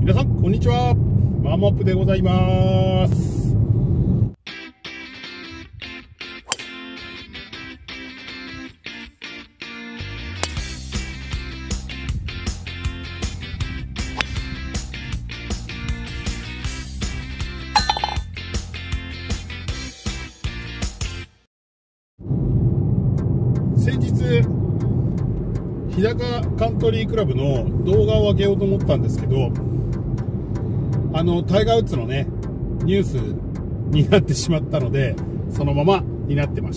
皆さんこんにちは、マモアップでございます。先日日高カントリークラブの動画を上げようと思ったんですけど、タイガー・ウッズのねニュースになってしまったので、そのままになってました。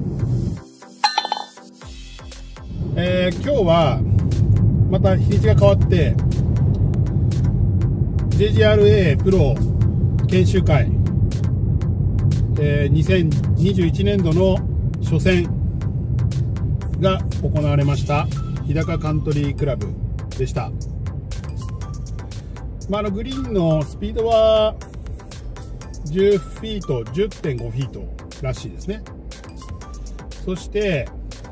今日はまた日にちが変わって JGRA プロ研修会、2021年度の初戦が行われました日高カントリークラブでした。グリーンのスピードは10フィート、10.5 フィートらしいですね。そして、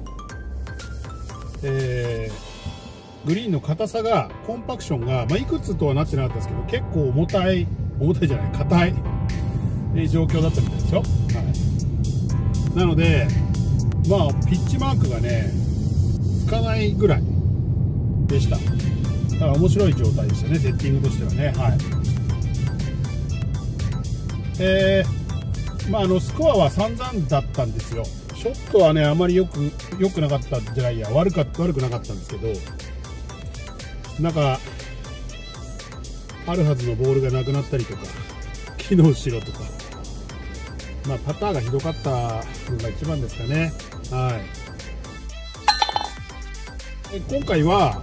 グリーンの硬さが、コンパクションが、いくつとはなってなかったですけど、結構重たいじゃない、硬い、状況だったみたいですよ。はい、なので、ピッチマークがね、つかないぐらいでした。だから面白い状態ですよね、セッティングとしてはね。はい。スコアは散々だったんですよ。ショットはね、あまり良くなかったんじゃないや、悪くなかったんですけど、なんか、あるはずのボールがなくなったりとか、機能しろとか、パターがひどかったのが一番ですかね。はい。今回は、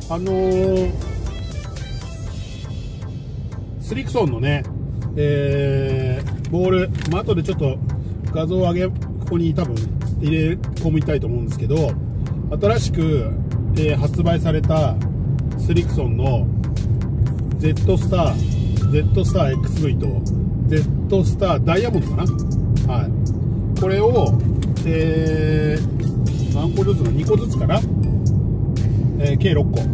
スリクソンのね、ボール、後でちょっと画像をここに多分入れ込みたいと思うんですけど、新しく、発売されたスリクソンの Z スター XV と Z スターダイヤモンドかな。はい。これを、何個ずつの2個ずつかな、計6個、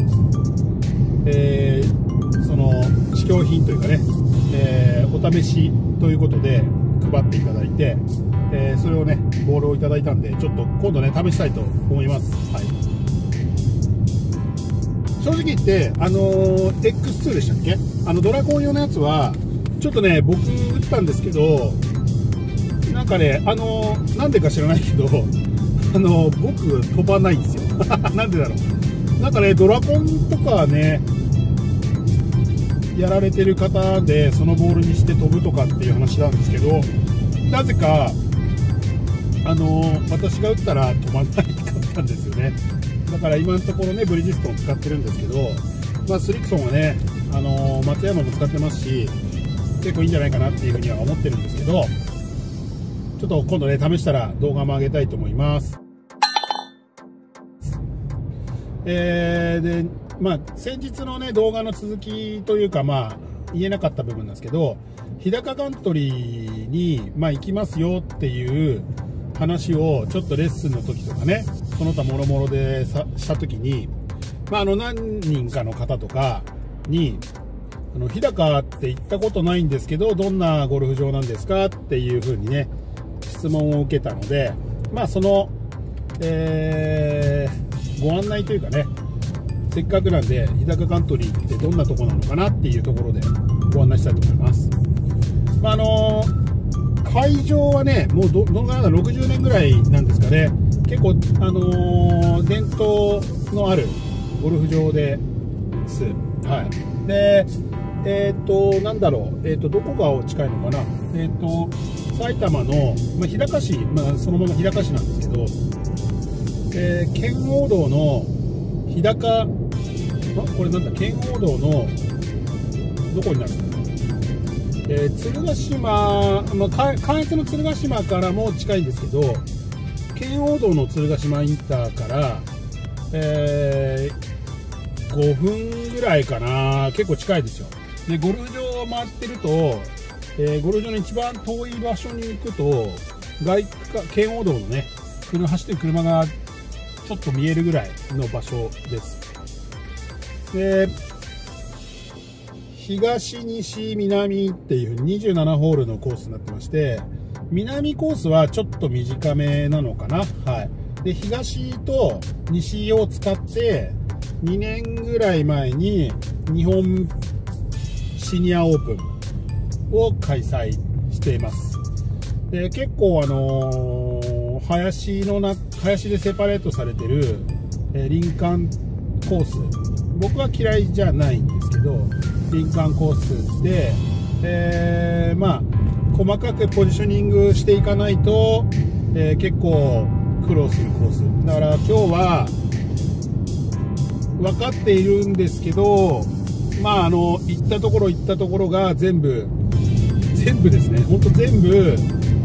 その試供品というかね、お試しということで配っていただいて、それをねボールをいただいたんで、ちょっと今度ね試したいと思います。はい。正直言って、X2 でしたっけ、ドラゴン用のやつはちょっとね僕打ったんですけど、なんかねなんでか知らないけど僕飛ばないんですよなんでだろう。なんかねドラゴンとかねやられてる方でそのボールにして飛ぶとかっていう話なんですけど、なぜか私が打ったら飛ばないかったんですよね。だから今のところねブリヂストンを使ってるんですけど、スリクソンはね松山も使ってますし、結構いいんじゃないかなっていうふうには思ってるんですけど、ちょっと今度ね試したら動画も上げたいと思います。で先日のね動画の続きというか、言えなかった部分なんですけど、日高カントリーに行きますよっていう話をちょっとレッスンの時とかね、その他もろもろでした時に、何人かの方とかに日高って行ったことないんですけどどんなゴルフ場なんですかっていう風にね質問を受けたので、その、ご案内というかね、せっかくなんで日高カントリーってどんなとこなのかなっていうところでご案内したいと思います。会場はねもうどのぐらいだ、60年ぐらいなんですかね。結構伝統のあるゴルフ場です。はい。でなんだろう、どこが近いのかな、埼玉の、日高市、そのまま日高市なんですけど、圏央道の日高、これなんだ、圏央道のどこになるのかな、鶴ヶ島、関越の鶴ヶ島からも近いんですけど、圏央道の鶴ヶ島インターから、5分ぐらいかな、結構近いですよ。でゴルフ場を回ってると、ゴルフ場の一番遠い場所に行くと圏央道のね走ってる車がちょっと見えるぐらいの場所です。で東、西、南っていう27ホールのコースになってまして、南コースはちょっと短めなのかな。はい。で、東と西を使って、2年ぐらい前に日本シニアオープンを開催しています。で、結構林でセパレートされてる、林間コース、僕は嫌いじゃないんですけど、林間コースで、まあ細かくポジショニングしていかないと、結構苦労するコースだから、今日は分かっているんですけど、まあ行ったところが全部ですね、本当全部、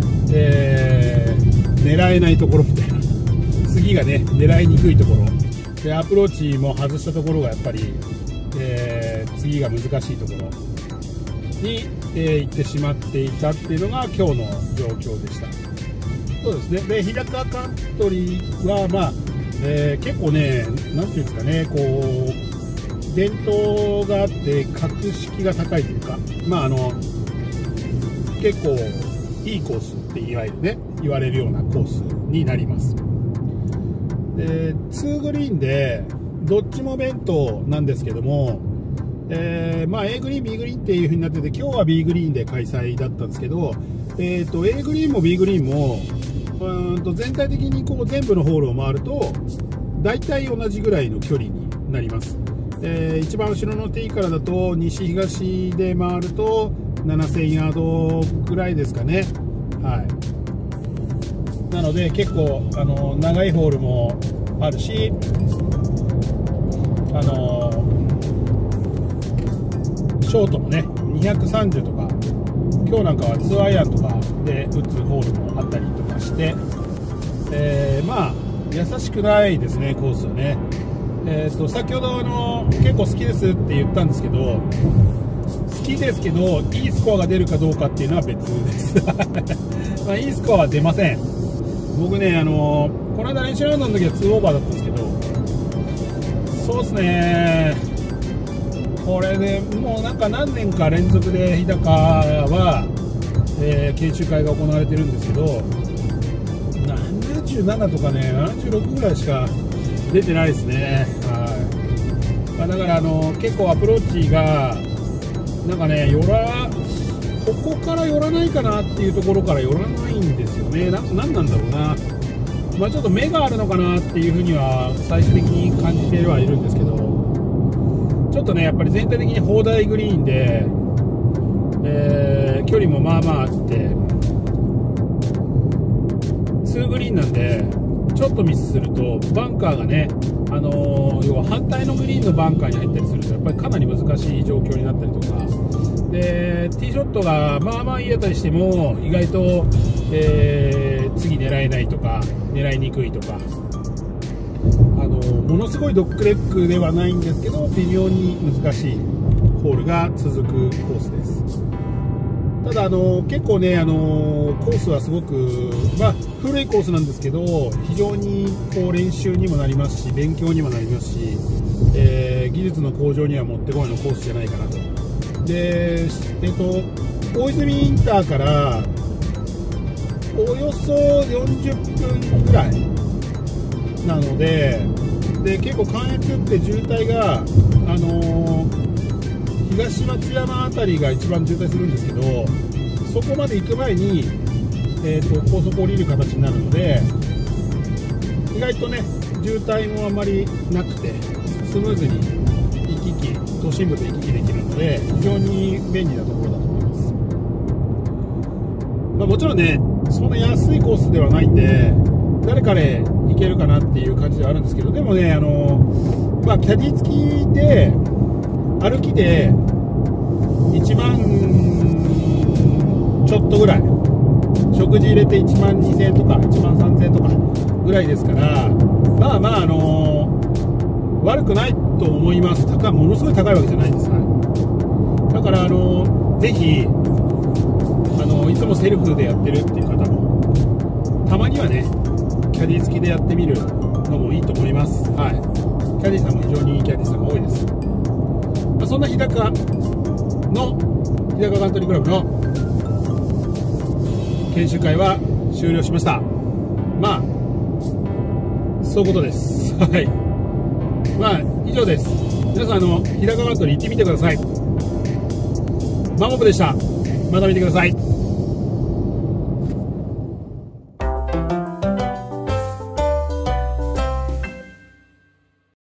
狙えないところみたいな、次がね狙いにくいところで、アプローチも外したところがやっぱり、次が難しいところに、行ってしまっていたっていうのが今日の状況でした。そうですね。で、日高カントリーはまあ、結構ね、なんていうんですかね、こう伝統があって格式が高いというか、まあ結構いいコースっていわゆるね言われるようなコースになります。で、2グリーンでどっちも弁当なんですけども、まあ A グリーン B グリーンっていう風になってて、今日は B グリーンで開催だったんですけど、A グリーンも B グリーンも全体的にこう全部のホールを回ると大体同じぐらいの距離になります。一番後ろのティーからだと西東で回ると7000ヤードぐらいですかね。はい。なので結構長いホールもあるし、ショートもね230とか、今日なんかは2アイアンとかで打つホールもあったりとかして、まあ優しくないですね、コースはね。先ほど結構好きですって言ったんですけど、好きですけどいいスコアが出るかどうかっていうのは別ですまあいいスコアは出ません。僕ねこの間練習ラウンドの時は2オーバーだったんですけど、そうですね、これでもうなんか何年か連続で日高は、研修会が行われてるんですけど、77とかね76ぐらいしか出てないですね。はい。だから結構アプローチがなんかねここから寄らないかなっていうところから寄らないんですよね。なんなんだろうな。まあちょっと目があるのかなっていうふうには最終的に感じてはいるんですけど、ちょっとねやっぱり全体的に砲台グリーンで、距離もまあまああって、2グリーンなんでちょっとミスするとバンカーがね、要は反対のグリーンのバンカーに入ったりするとやっぱりかなり難しい状況になったりとかで、ティーショットがまあまあいい当たりしても意外と、次狙えないとか狙いにくいとか、ものすごいドッグレッグではないんですけど微妙に難しいホールが続くコースです。ただ結構ねコースはすごく、まあ、古いコースなんですけど非常にこう練習にもなりますし勉強にもなりますし、技術の向上にはもってこいのコースじゃないかなと。で、大泉インターからおよそ40分ぐらいなので、結構関越って渋滞が東松山あたりが一番渋滞するんですけど、そこまで行く前に、高速降りる形になるので意外とね渋滞もあんまりなくてスムーズに都心部で行き来できるので非常に便利なところだと思います。まあ、もちろんねそんな安いコースではないんで誰かで行けるかなっていう感じではあるんですけど、でもねまあ、キャディ付きで歩きで1万ちょっとぐらい、食事入れて1万2000円とか1万3000円とかぐらいですから、まあまあ悪くないと思います。ものすごい高いわけじゃないです。はい、だからぜひいつもセルフでやってるっていう方もたまにはねキャディ付きでやってみるのもいいと思います。はい、キャディさんも非常にいいキャディさんが多いです。まあ、そんな日高の日高カントリークラブの研修会は終了しました。まあそういうことです。はい。まあ以上です。皆さん日高カントリー行ってみてください。マモブでした。また見てください。